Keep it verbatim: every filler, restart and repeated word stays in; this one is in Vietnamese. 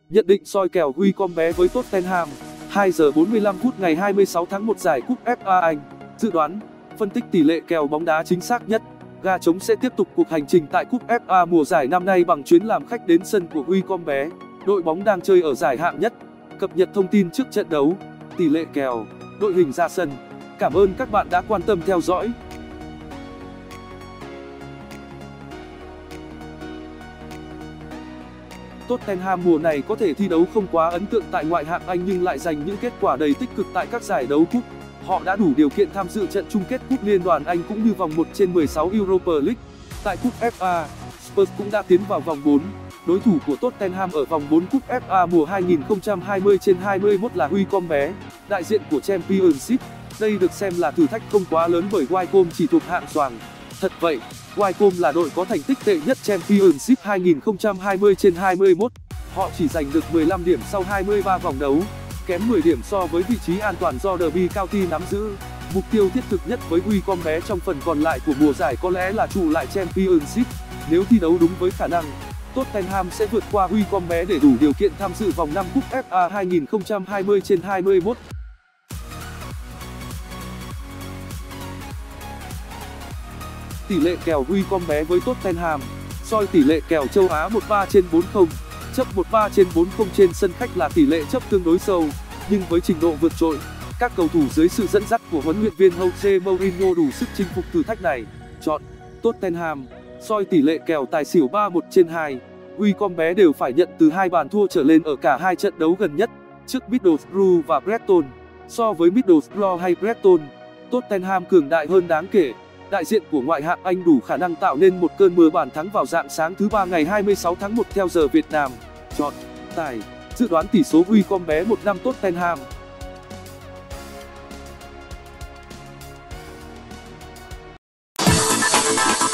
Nhận định soi kèo Wycombe với Tottenham. hai giờ bốn mươi lăm phút ngày hai mươi sáu tháng một giải Cúp ép a Anh. Dự đoán, phân tích tỷ lệ kèo bóng đá chính xác nhất. Gà trống sẽ tiếp tục cuộc hành trình tại Cúp ép a mùa giải năm nay bằng chuyến làm khách đến sân của Wycombe, đội bóng đang chơi ở giải hạng nhất. Cập nhật thông tin trước trận đấu, tỷ lệ kèo, đội hình ra sân. Cảm ơn các bạn đã quan tâm theo dõi. Tottenham mùa này có thể thi đấu không quá ấn tượng tại ngoại hạng Anh nhưng lại giành những kết quả đầy tích cực tại các giải đấu cúp. Họ đã đủ điều kiện tham dự trận chung kết cúp Liên đoàn Anh cũng như vòng một trên mười sáu Europa League. Tại cúp ép a, Spurs cũng đã tiến vào vòng bốn. Đối thủ của Tottenham ở vòng bốn cúp ép a mùa hai nghìn không trăm hai mươi trên hai mươi mốt là Wycombe, đại diện của Championship. Đây được xem là thử thách không quá lớn bởi Wycombe chỉ thuộc hạng xoàng. Thật vậy, Wycombe là đội có thành tích tệ nhất Championship hai nghìn không trăm hai mươi trên hai mươi mốt. Họ chỉ giành được mười lăm điểm sau hai mươi ba vòng đấu, kém mười điểm so với vị trí an toàn do Derby County nắm giữ. Mục tiêu thiết thực nhất với Wycombe trong phần còn lại của mùa giải có lẽ là trụ lại Championship. Nếu thi đấu đúng với khả năng, Tottenham sẽ vượt qua Wycombe để đủ điều kiện tham dự vòng năm cúp ép a hai nghìn không trăm hai mươi trên hai mươi mốt. Tỷ lệ kèo Wycombe với Tottenham. Soi tỷ lệ kèo châu Á một ba trên bốn mươi, chấp một ba trên bốn mươi trên sân khách là tỷ lệ chấp tương đối sâu, nhưng với trình độ vượt trội, các cầu thủ dưới sự dẫn dắt của huấn luyện viên Jose Mourinho đủ sức chinh phục thử thách này. Chọn Tottenham. Soi tỷ lệ kèo tài xỉu ba một trên hai. Wycombe đều phải nhận từ hai bàn thua trở lên ở cả hai trận đấu gần nhất, trước Middlesbrough và Preston. So với Middlesbrough hay Preston, Tottenham cường đại hơn đáng kể. Đại diện của ngoại hạng Anh đủ khả năng tạo nên một cơn mưa bàn thắng vào rạng sáng thứ ba ngày hai mươi sáu tháng một theo giờ Việt Nam. Chọn tài. Dự đoán tỷ số Wycombe một năm Tottenham. you